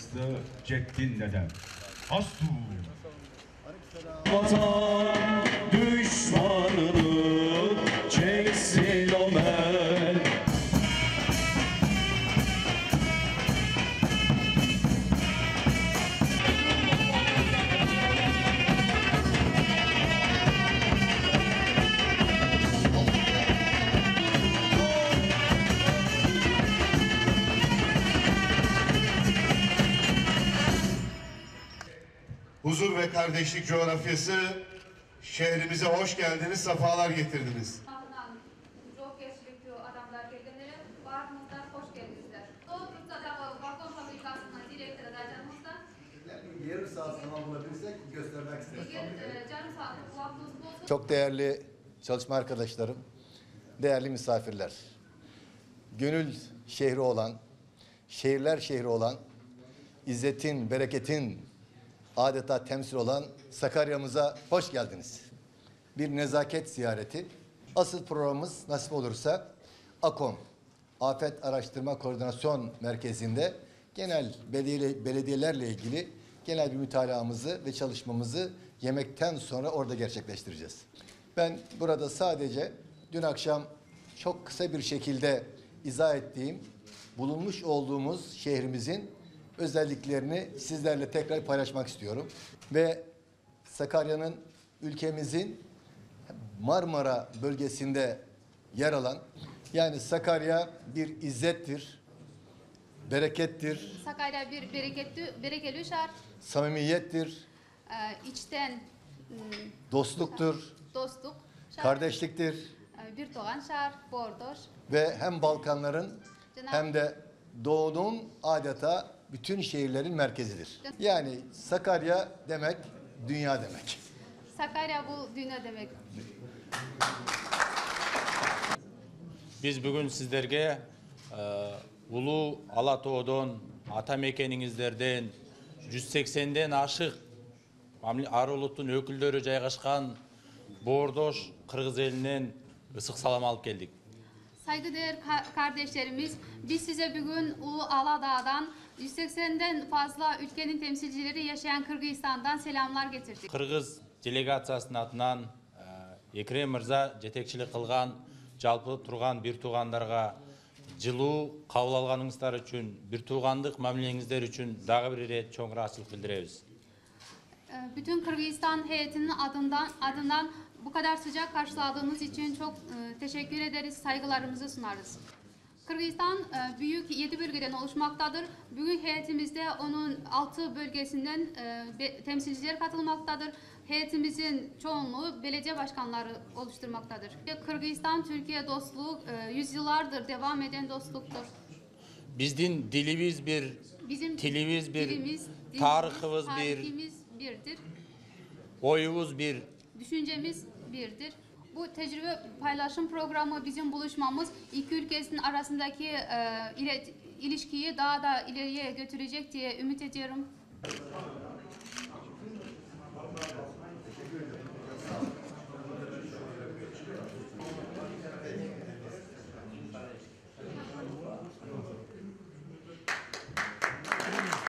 bastı Ceddin dedem. Astu. Vatan düşmanını çeksin o mel. Huzur ve kardeşlik coğrafyası, şehrimize hoş geldiniz, sefalar getirdiniz. Çok geçlikli adamlar geldiler, bağrımızdan hoş geldinizler. Doğrultu'da balkon fabrikasının direktörü Racanımızdan. Yarım saat zaman bulabilirsek göstermek isteriz. Canım saatlik vaktiniz olsun. Çok değerli çalışma arkadaşlarım, değerli misafirler. Gönül şehri olan, şehirler şehri olan, izzetin, bereketin adeta temsil olan Sakarya'mıza hoş geldiniz. Bir nezaket ziyareti. Asıl programımız nasip olursa AKOM, Afet Araştırma Koordinasyon Merkezi'nde genel belediyelerle ilgili genel bir mütalaamızı ve çalışmamızı yemekten sonra orada gerçekleştireceğiz. Ben burada sadece dün akşam çok kısa bir şekilde izah ettiğim, bulunmuş olduğumuz şehrimizin özelliklerini sizlerle tekrar paylaşmak istiyorum. Ve Sakarya'nın ülkemizin Marmara bölgesinde yer alan, yani Sakarya bir izzettir, berekettir, Sakarya bir berekeli şehir, samimiyettir, içten dostluktur, dostluk, kardeşliktir bir doğan şehir, bordoş. ve hem Balkanların hem de Doğu'nun adeta bütün şehirlerin merkezidir. Yani Sakarya demek dünya demek. Sakarya bu dünya demek. Biz bugün sizlerge Ulu Alatoğ'dan, ata mekeninizlerden 180'den aşık Arolut'un öküldörü jaygaşkan Bordoş Kırgız elinden ısık salam alıp geldik. Saygıdeğer kardeşlerimiz, biz size bugün Ulu Aladağ'dan 180'den fazla ülkenin temsilcileri yaşayan Kırgızistan'dan selamlar getirdik. Kırgız delegatsiyasının atынан Ekrem Mırza жетекчилик кылган, жалпы турган бир туугандарга жылуу кабыл алганыңыздар үчүн, бир туугандык мамилеңиздер үчүн дагы бир ирет чоң ыраазычылык билдиребиz. Bütün Kırgızistan heyetinin adından bu kadar sıcak karşıladığınız için çok teşekkür ederiz, saygılarımızı sunarız. Kırgızistan büyük 7 bölgeden oluşmaktadır. Bugün heyetimizde onun 6 bölgesinden temsilciler katılmaktadır. Heyetimizin çoğunluğu belediye başkanları oluşturmaktadır. Kırgızistan-Türkiye dostluğu yüzyıllardır devam eden dostluktur. Bizdin dilimiz bir, Bizim tilimiz bir, dilimiz, tarihimiz birdir. oyumuz bir. Düşüncemiz birdir. Bu tecrübe paylaşım programı bizim buluşmamız iki ülkenin arasındaki ilişkiyi daha da ileriye götürecek diye ümit ediyorum.